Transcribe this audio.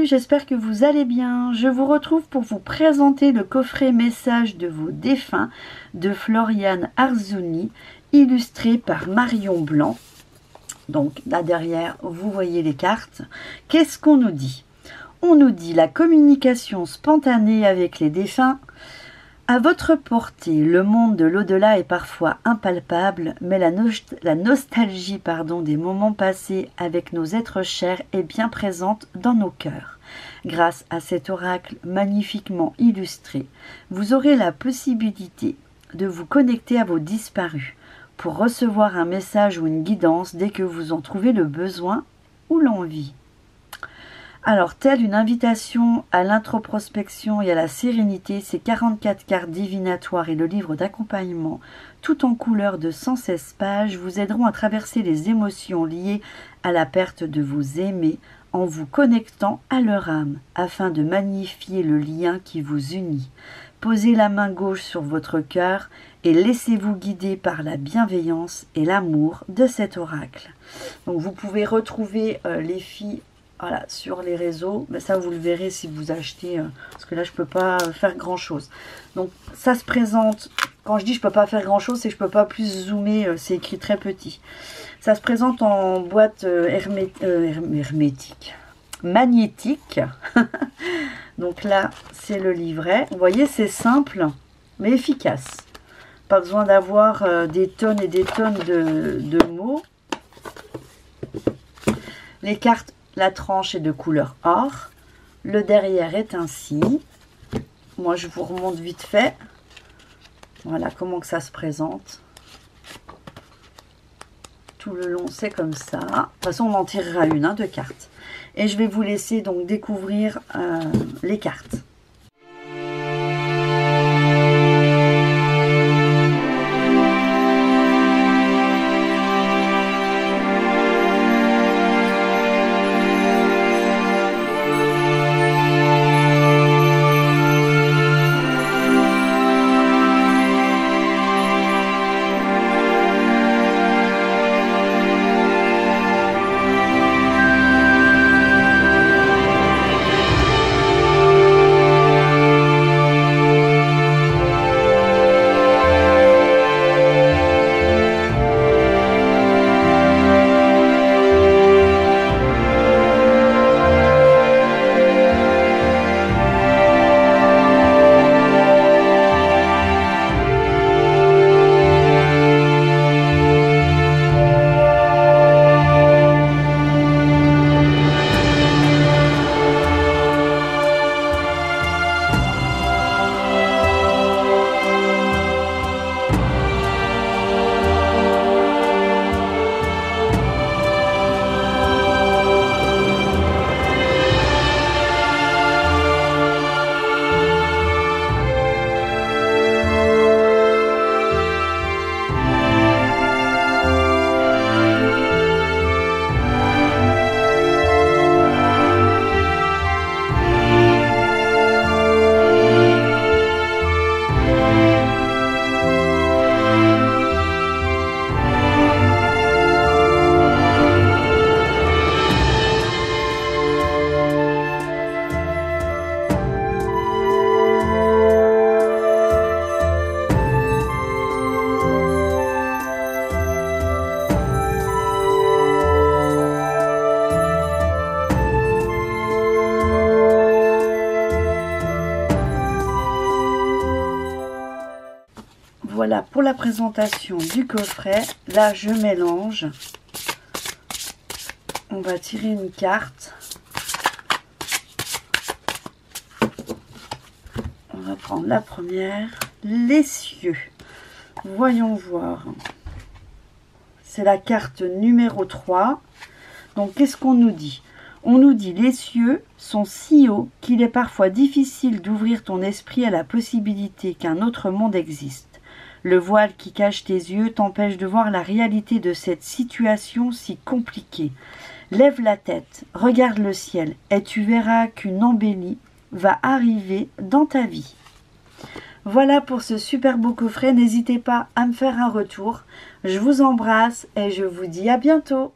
Salut, j'espère que vous allez bien. Je vous retrouve pour vous présenter le coffret Messages de vos défunts de Floriane Arzouni, illustré par Marion Blanc. Donc là derrière, vous voyez les cartes. Qu'est-ce qu'on nous dit? On nous dit la communication spontanée avec les défunts. À votre portée, le monde de l'au-delà est parfois impalpable, mais la nostalgie des moments passés avec nos êtres chers est bien présente dans nos cœurs. Grâce à cet oracle magnifiquement illustré, vous aurez la possibilité de vous connecter à vos disparus pour recevoir un message ou une guidance dès que vous en trouvez le besoin ou l'envie. Alors, telle une invitation à l'introspection et à la sérénité, ces 44 cartes divinatoires et le livre d'accompagnement, tout en couleur de 116 pages, vous aideront à traverser les émotions liées à la perte de vos aimés en vous connectant à leur âme, afin de magnifier le lien qui vous unit. Posez la main gauche sur votre cœur et laissez-vous guider par la bienveillance et l'amour de cet oracle. Donc, vous pouvez retrouver les filles sur les réseaux, mais ça vous le verrez si vous achetez, parce que là je peux pas faire grand chose. Donc ça se présente, quand je dis je peux pas faire grand chose, c'est que je peux pas plus zoomer, c'est écrit très petit. Ça se présente en boîte hermétique, magnétique. Donc là c'est le livret, vous voyez c'est simple mais efficace, pas besoin d'avoir des tonnes et des tonnes de mots. Les cartes, la tranche est de couleur or. Le derrière est ainsi. Moi, je vous remonte vite fait. Voilà comment que ça se présente. Tout le long, c'est comme ça. De toute façon, on en tirera une de cartes. Et je vais vous laisser donc découvrir les cartes. Voilà pour la présentation du coffret. Là, je mélange. On va tirer une carte. On va prendre la première. Les cieux. Voyons voir. C'est la carte numéro 3. Donc, qu'est-ce qu'on nous dit? On nous dit les cieux sont si hauts qu'il est parfois difficile d'ouvrir ton esprit à la possibilité qu'un autre monde existe. Le voile qui cache tes yeux t'empêche de voir la réalité de cette situation si compliquée. Lève la tête, regarde le ciel et tu verras qu'une embellie va arriver dans ta vie. Voilà pour ce super beau coffret. N'hésitez pas à me faire un retour. Je vous embrasse et je vous dis à bientôt.